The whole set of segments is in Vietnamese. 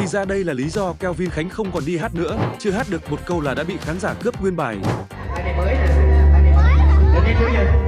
ra đây là lý do Kelvin Khánh không còn đi hát nữa. Chưa hát được một câu là đã bị khán giả cướp nguyên bài. Bài này mới nè, bài này mới. Đợt đi trước giờ.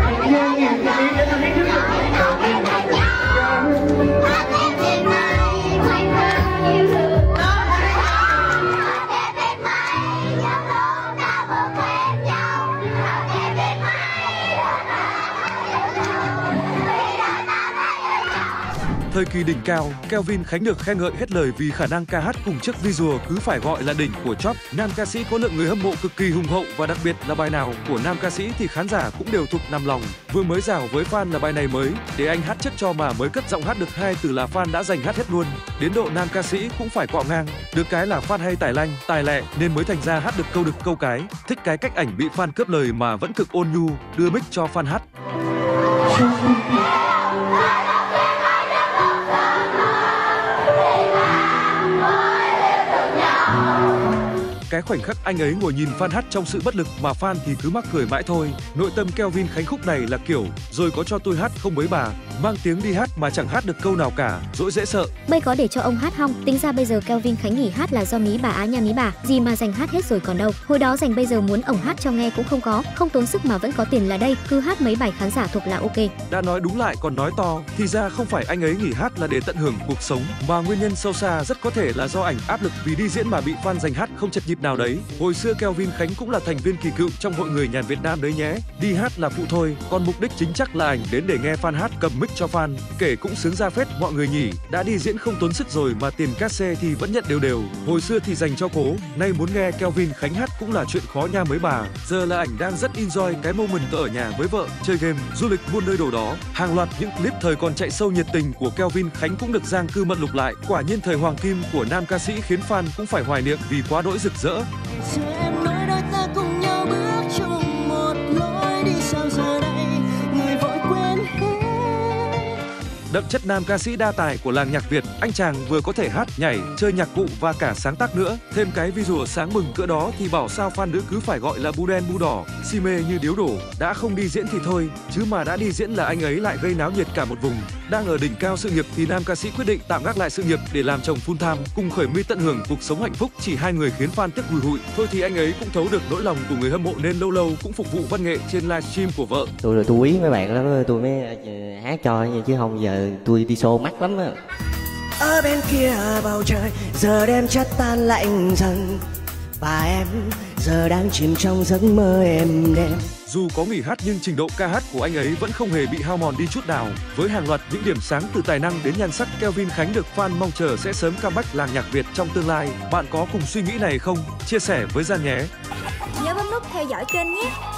Thời kỳ đỉnh cao, Kelvin Khánh được khen ngợi hết lời vì khả năng ca hát cùng chiếc visual cứ phải gọi là đỉnh của Chop. Nam ca sĩ có lượng người hâm mộ cực kỳ hùng hậu và đặc biệt là bài nào của nam ca sĩ thì khán giả cũng đều thuộc nằm lòng. Vừa mới rào với fan là bài này mới, để anh hát chất cho mà mới cất giọng hát được 2 từ là fan đã giành hát hết luôn. Đến độ nam ca sĩ cũng phải quạo ngang. Được cái là fan hay tài lanh, tài lẹ nên mới thành ra hát được câu cái. Thích cái cách ảnh bị fan cướp lời mà vẫn cực ôn nhu, đưa mic cho fan hát. Cái khoảnh khắc anh ấy ngồi nhìn fan hát trong sự bất lực mà fan thì cứ mắc cười mãi thôi. Nội tâm Kelvin Khánh khúc này là kiểu rồi có cho tôi hát không mấy bà, mang tiếng đi hát mà chẳng hát được câu nào cả, dỗi dễ sợ. Bây có để cho ông hát không? Tính ra bây giờ Kelvin Khánh nghỉ hát là do mí bà á nha mí bà, gì mà dành hát hết rồi còn đâu. Hồi đó dành bây giờ muốn ổng hát cho nghe cũng không có, không tốn sức mà vẫn có tiền là đây, cứ hát mấy bài khán giả thuộc là ok. Đã nói đúng lại còn nói to, thì ra không phải anh ấy nghỉ hát là để tận hưởng cuộc sống, mà nguyên nhân sâu xa rất có thể là do ảnh áp lực vì đi diễn mà bị fan giành hát không chật nhịp nào đấy. Hồi xưa Kelvin Khánh cũng là thành viên kỳ cựu trong hội người nhàn Việt Nam đấy nhé. Đi hát là phụ thôi, còn mục đích chính chắc là ảnh đến để nghe fan hát cầm mic cho fan. Kể cũng sướng ra phết mọi người nhỉ. Đã đi diễn không tốn sức rồi mà tiền cát xe thì vẫn nhận đều. Hồi xưa thì dành cho cố, nay muốn nghe Kelvin Khánh hát cũng là chuyện khó nha mấy bà. Giờ là ảnh đang rất enjoy cái moment ở nhà với vợ, chơi game, du lịch muôn nơi đồ đó. Hàng loạt những clip thời còn chạy sâu nhiệt tình của Kelvin Khánh cũng được Giang Cư Mận lục lại. Quả nhiên thời hoàng kim của nam ca sĩ khiến fan cũng phải hoài niệm vì quá đỗi rực rỡ. Em nói đôi ta cùng nhau bước chung một lối đi, sao giờ đây người vội quên hết. Đậm chất nam ca sĩ đa tài của làng nhạc Việt, anh chàng vừa có thể hát, nhảy, chơi nhạc cụ và cả sáng tác nữa. Thêm cái visual sáng mừng cỡ đó thì bảo sao fan nữ cứ phải gọi là bu đen bu đỏ, si mê như điếu đổ. Đã không đi diễn thì thôi, chứ mà đã đi diễn là anh ấy lại gây náo nhiệt cả một vùng. Đang ở đỉnh cao sự nghiệp thì nam ca sĩ quyết định tạm gác lại sự nghiệp để làm chồng full time, cùng khởi my tận hưởng cuộc sống hạnh phúc. Chỉ hai người khiến fan tiếc hùi hụi. Thôi thì anh ấy cũng thấu được nỗi lòng của người hâm mộ nên lâu lâu cũng phục vụ văn nghệ trên livestream của vợ. Tôi quý mấy bạn lắm, tôi mới hát cho chứ không giờ tôi đi show mắc lắm á. Ở bên kia bầu trời giờ đêm chất tan lạnh dần, và em giờ đang chìm trong giấc mơ êm đềm. Dù có nghỉ hát nhưng trình độ ca hát của anh ấy vẫn không hề bị hao mòn đi chút nào. Với hàng loạt những điểm sáng từ tài năng đến nhan sắc, Kelvin Khánh được fan mong chờ sẽ sớm comeback làng nhạc Việt trong tương lai. Bạn có cùng suy nghĩ này không? Chia sẻ với Gian nhé. Nhớ bấm nút theo dõi kênh nhé.